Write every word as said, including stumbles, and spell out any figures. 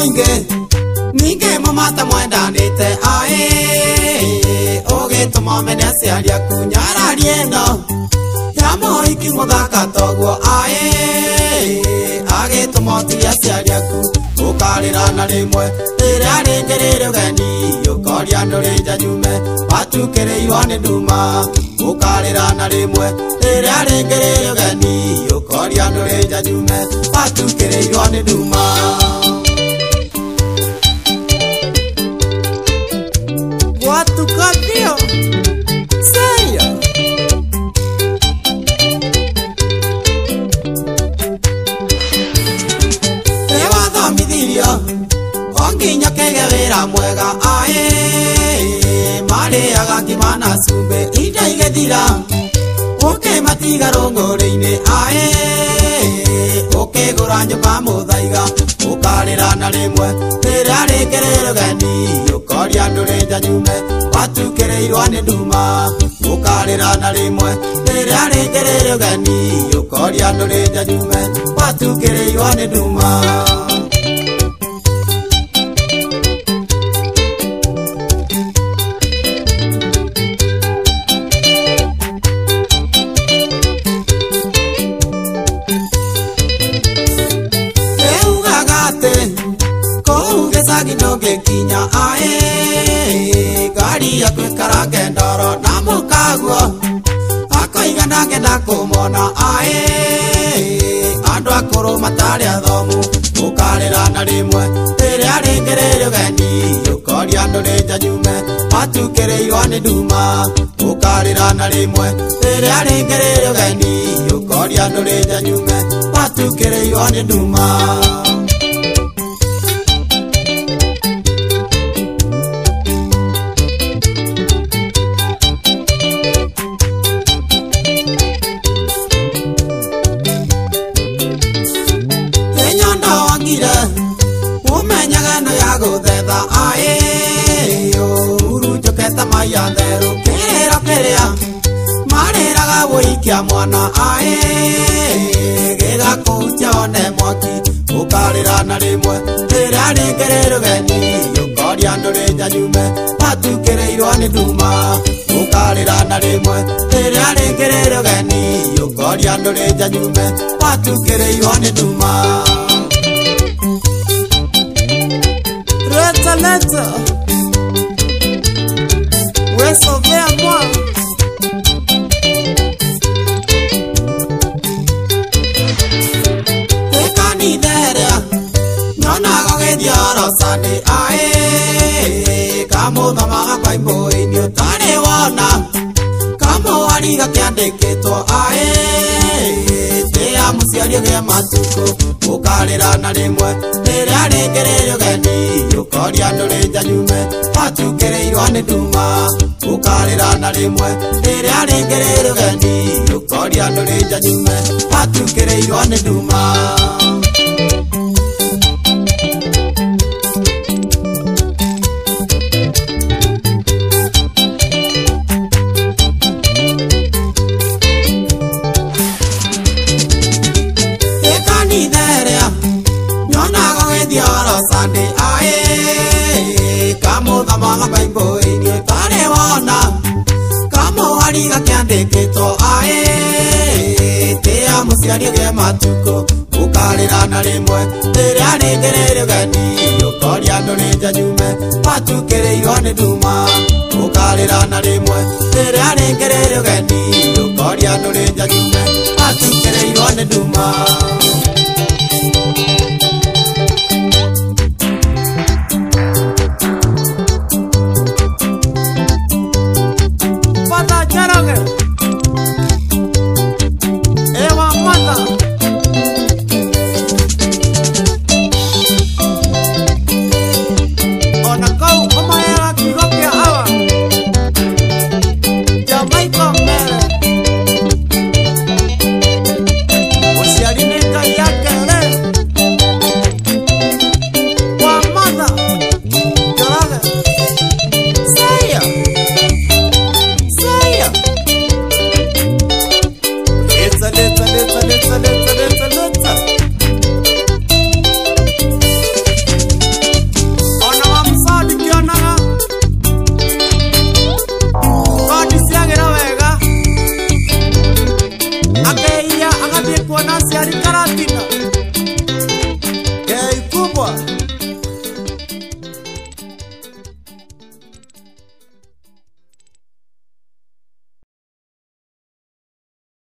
moinge ninge mumata mwenda nite ae oge tumomene aciaria kunyara rieno ya moiki muthaka toguo ae age tumotiria aciaria ku ukarira na rimwe riria ringi riri ugeni ukoria ndurija nyume watukirirwo ni nduma ukarira na rimwe riria ringi riri ugeni ukoria ndurija nyume watukirirwo ni nduma watu kabio seya ewa thomithirio onginya kege wira mwega ae mariaga ngima na cumbi ida igethira ukimatiga runguri-ini ae ukigura nyumba muthaiga ukarira na rimwe riria ringi riri ugeni ukoria ndurija nyume watukirirwo ni nduma ukarira na rimwe riria ringi riri ugeni ukoria ndurija nyume watukirirwo ni nduma ginonge kinya ae gari ya kwikara gendoro na mukaguo akoigana ngenda kumona ae andu akuru matari athomu ukarira na rimwe riria ringi riri ugeni ukoria ndurija nyume watukirirwo ni nduma ukarira na rimwe riria ringi riri ugeni ukoria ndurija nyume watukirirwo ni nduma umenyaga no ya guthetha ae urujuketa maya theru kirira kiria mariraga wikia mwana ae gigakutia one mwaki ukarira na rimwe riria ringi riri ugeni ukoria ndurija nyume watukirirwo ni nduma ukarira na rimwe riria ringi riri ugeni ukoria ndurija nyume watukirirwo ni nduma Leta leta ouais sauvé à moi Tekani derea Nyona gogedioro sani ae Kamu thamaga kwa imbo ini utare wona Kamu wariga kiandikitwo ae Tea musiario gia matuko ukarira na rimwe riria ringi riri ugeni ukoria ndurija nyume watukirirwo ni nduma ukarira na rimwe riria ringi riri ugeni ukoria ndurija nyume watukirirwo ni nduma Sande ae kamu thamaga baimbo ini utare wona kamu wariga kiandikitwo ae tia musiario gia matuko ukarira na rimwe riria ringi riri ugeni ukoria ndurija nyume watukirirwo ni nduma ukarira na rimwe riria ringi riri ugeni ukoria ndurija nyume watukirirwo ni nduma